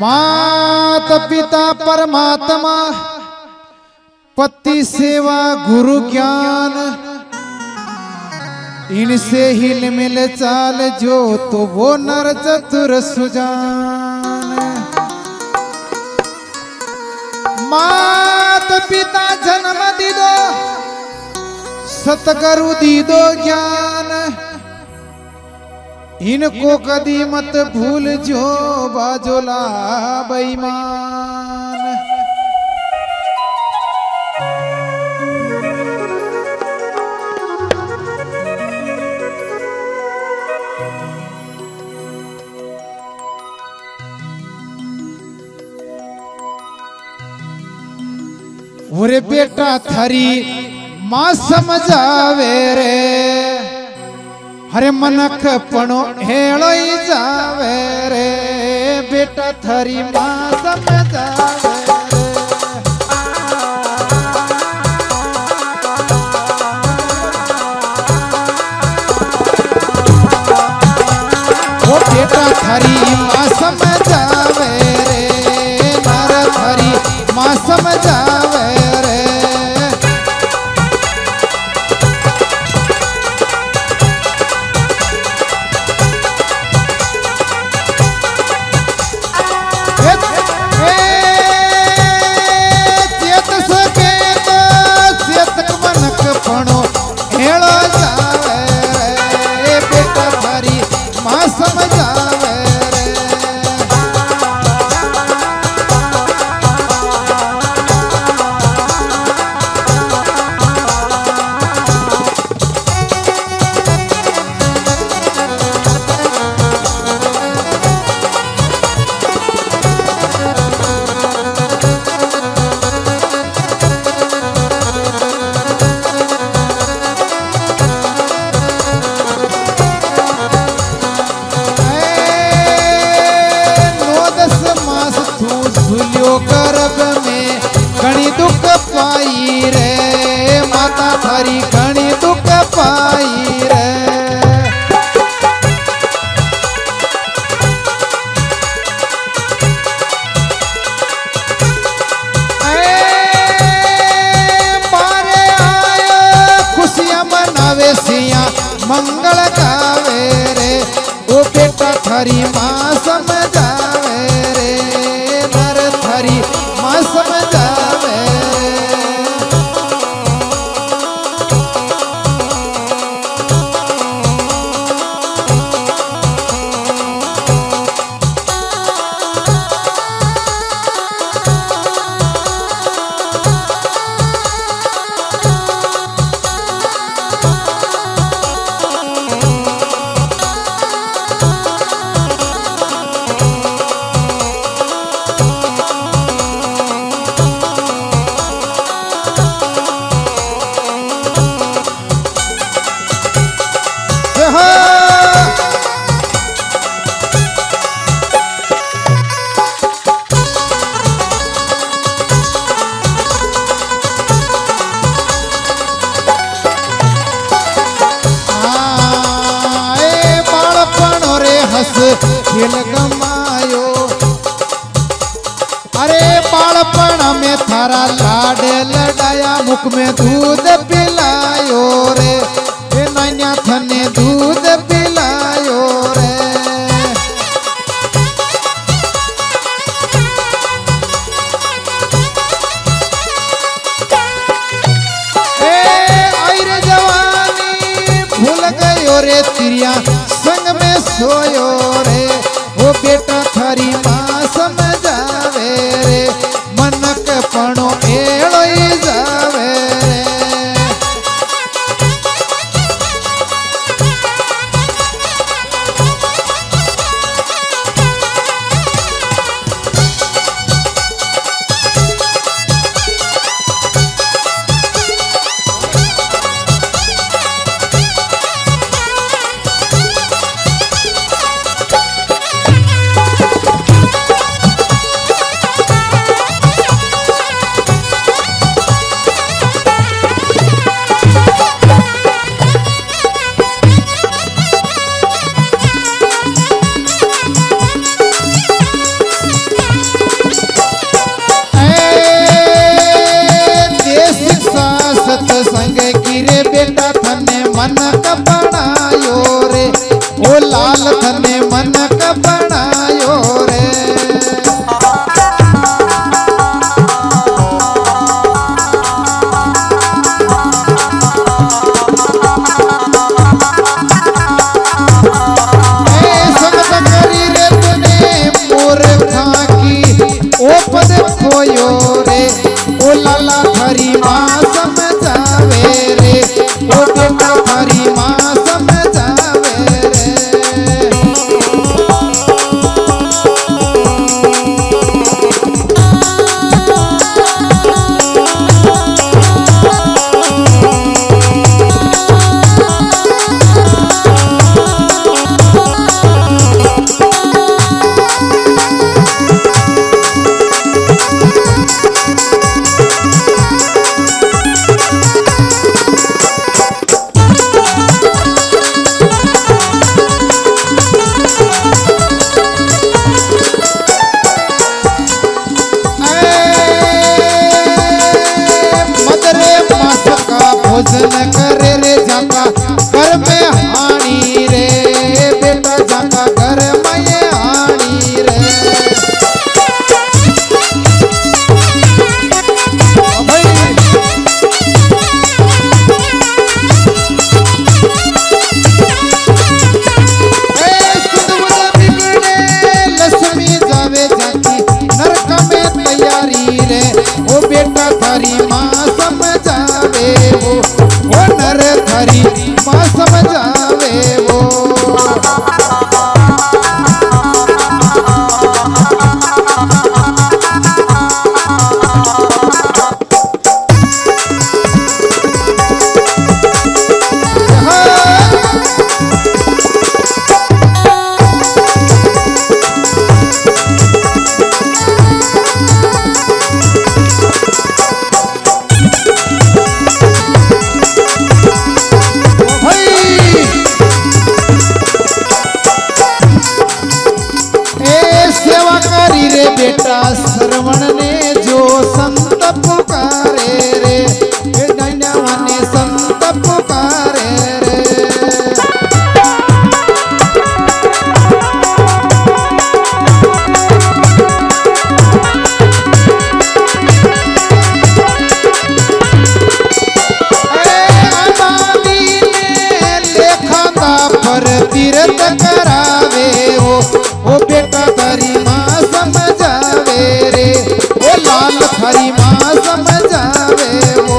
माता पिता परमात्मा पति सेवा गुरु ज्ञान इनसे हिल मिल चाल जो तो वो नर चतुर सुजान। माता पिता जन्म दी दो सतगुरु दी दो ज्ञान इनको कदी मत भूल जो बाजोला बेईमान। ओरे बेटा थारी मां समझावे रे हरे मनक पणो हेलो ही जावे रे बेटा थारी मां समझावे रे। ओ बेटा थारी मां समझावे रे नर थारी मां समझावे रे। गर्भ में घणी दुख पाई रे माता थारी घणी दुख पाई रे। मारे आयो खुशियां मनावे सिया मंगल गावे रे ओ बेटा थारी मां समझावे रे नर थारी मां समझावे। खेल गमायो अरे बालपण में थारा लाड लड़ाया मुख में दूध पिलायो रे नैया थने दूध पिलायो रे। आई रे जवानी भूल गयो रे तिरिया संग में सोयो रे ओ बेटा थारी मां समझावे रे मनक पणो एड़ो ही जावे रे। रे बेटा श्रवण ने जो संत पुकारे रे, डैन्यावा ने संत पुकारे रे। तीर्थ करावे ओ बेटा थारी माँ समझावे रे, ओ लाल थारी माँ समझावे वो।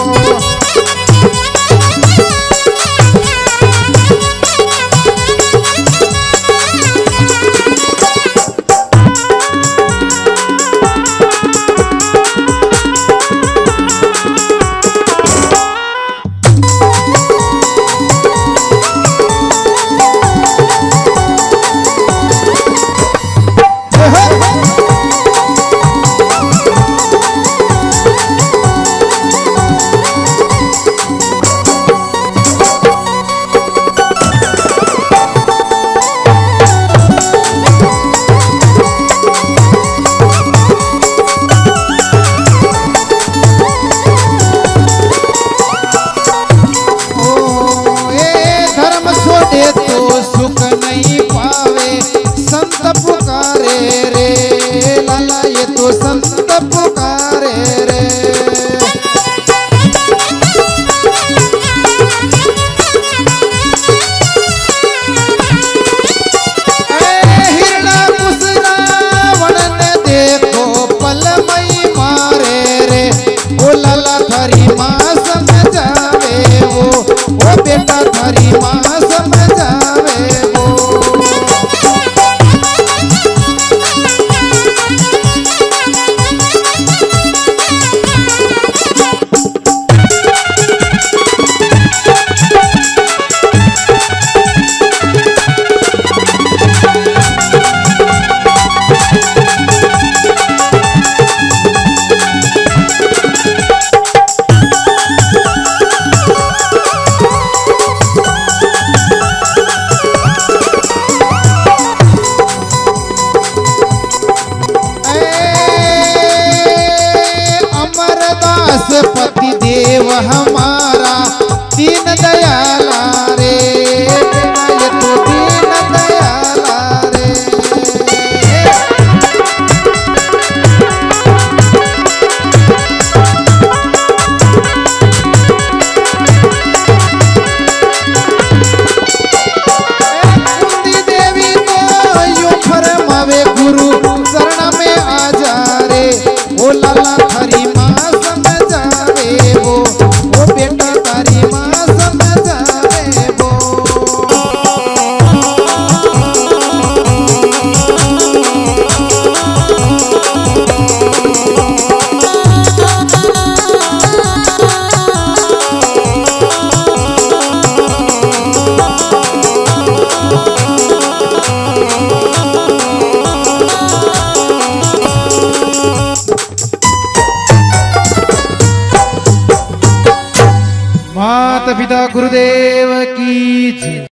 पति देव हमारा दीन दयाला रे, ये तो दीन दयाला रे। कुंती देवी तो यूं फरमावे गुरु शरण में आ जा रे, ओ लाला थारी माँ समझावे वो, ओ बेटा तारी माँ समझावे वो। माता पिता गुरुदेव की जय।